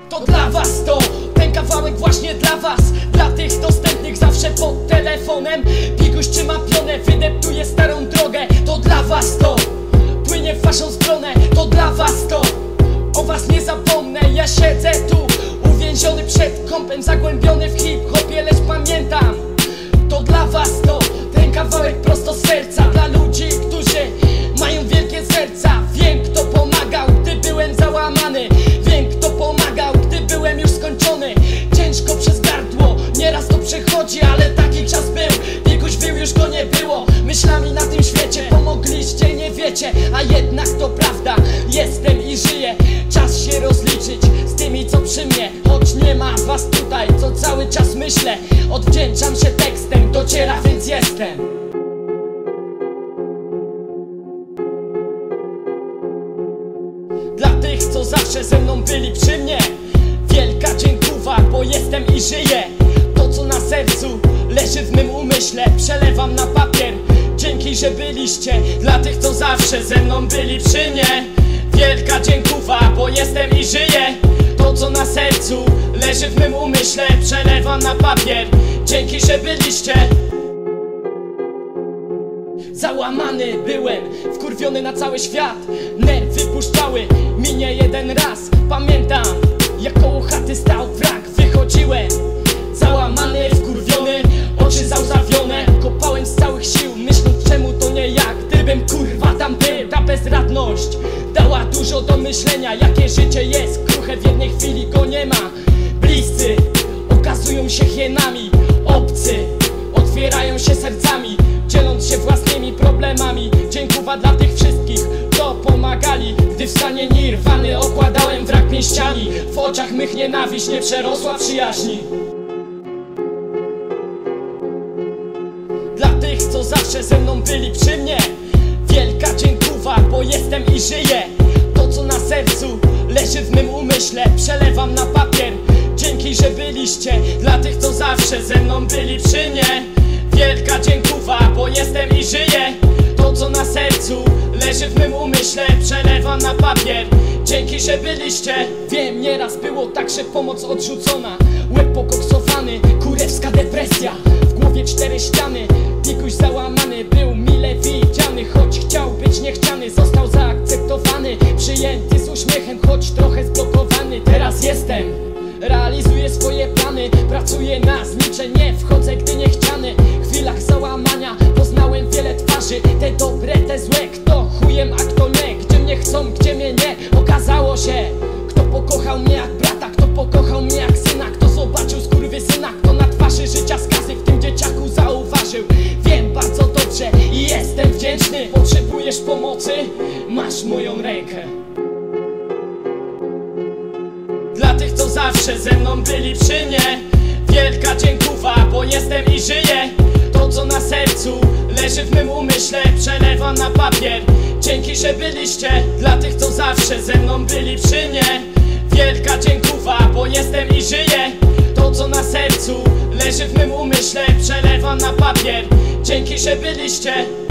To dla was to, ten kawałek właśnie dla was. Dla tych dostępnych zawsze pod telefonem. Piguś trzyma pionę, wydeptuje starą drogę. To dla was to, płynie w waszą stronę. To dla was to, o was nie zapomnę. Ja siedzę tu, uwięziony przed kąpem, zagłębiony w hip-hopie, lecz pamiętam. To dla was to, ten kawałek prosto z serca. Dla ludzi, którzy mają wielkie serca. Wiem, kto pomagał, gdy byłem załamany. Wiem, kto pomagał, gdy byłem już skończony. Ciężko przez gardło, nieraz to przechodzi, ale taki czas był. Piguś był, już go nie było. Myślami na tym świecie pomogliście, nie wiecie. A jednak to prawda, jestem i żyję. Czas się rozliczyć z tymi, co przy mnie. Choć nie ma was tutaj, co cały czas myślę. Odwdzięczam się tekstem, dociera, więc jestem. Dla tych, co zawsze ze mną byli przy mnie, wielka dziękuwa, bo jestem i żyję. To, co na sercu leży w mym umyśle, przelewam na papier. Dzięki, że byliście. Dla tych, co zawsze ze mną byli przy mnie, wielka dziękuwa, bo jestem i żyję. To, co na sercu leży w mym umyśle, przelewam na papier. Dzięki, że byliście. Załamany byłem, wkurwiony na cały świat. Nerwy puszczały mi nie jeden raz. Pamiętam, jak koło chaty stał wrak. Wychodziłem załamany, wkurwiony, oczy załzawione. Kopałem z całych sił, myśląc czemu to nie ja. Gdybym kurwa tam był, ta bezradność dała dużo do myślenia. Jakie życie jest kruche, w jednej chwili go nie ma. Bliscy okazują się hienami, obcy otwierają się sercami, dzieląc się własnymi problemami. Dziękuwa dla tych wszystkich, co pomagali, gdy w stanie nirwany okładałem wrak pięściami. W oczach mych nienawiść nie przerosła przyjaźni. Dla tych, co zawsze ze mną byli przy mnie, wielka dziękuwa, bo jestem i żyję. To, co na sercu leży w mym umyśle, przelewam na papier. Dzięki, że byliście. Dla tych, co zawsze ze mną byli przy mnie, wielka dziękuwa, bo jestem i żyję. To, co na sercu leży w mym umyśle, przelewam na papier. Dzięki, że byliście. Wiem, nieraz było tak, że pomoc odrzucona. Łeb pokoksowany, kurewska depresja. W głowie 4 ściany, Piguś załamany. Był mile widziany, choć chciał być niechciany. Został zaakceptowany, przyjęty z uśmiechem, choć trochę zblokowany. Teraz jestem, realizuję swoje plany. Pracuję na zniczenie, wchodzę gdy niechciany. W chwilach załamania poznałem wiele twarzy. Te dobre, te złe, kto chujem, a kto nie. Gdzie mnie chcą, gdzie mnie nie. Okazało się, kto pokochał mnie jak brata, kto pokochał mnie jak syna. Kto zobaczył skurwysyna, kto na twarzy życia skazy w tym dzieciaku zauważył. Wiem bardzo dobrze i jestem wdzięczny. Potrzebujesz pomocy? Masz moją rękę. Dla tych, co zawsze ze mną byli przy mnie, wielka dziękuwa, bo jestem i żyję. To, co na sercu leży w mym umyśle, przelewam na papier. Dzięki, że byliście. Dla tych, co zawsze ze mną byli przy mnie, wielka dziękuwa, bo jestem i żyję. To, co na sercu leży w mym umyśle, przelewam na papier. Dzięki, że byliście.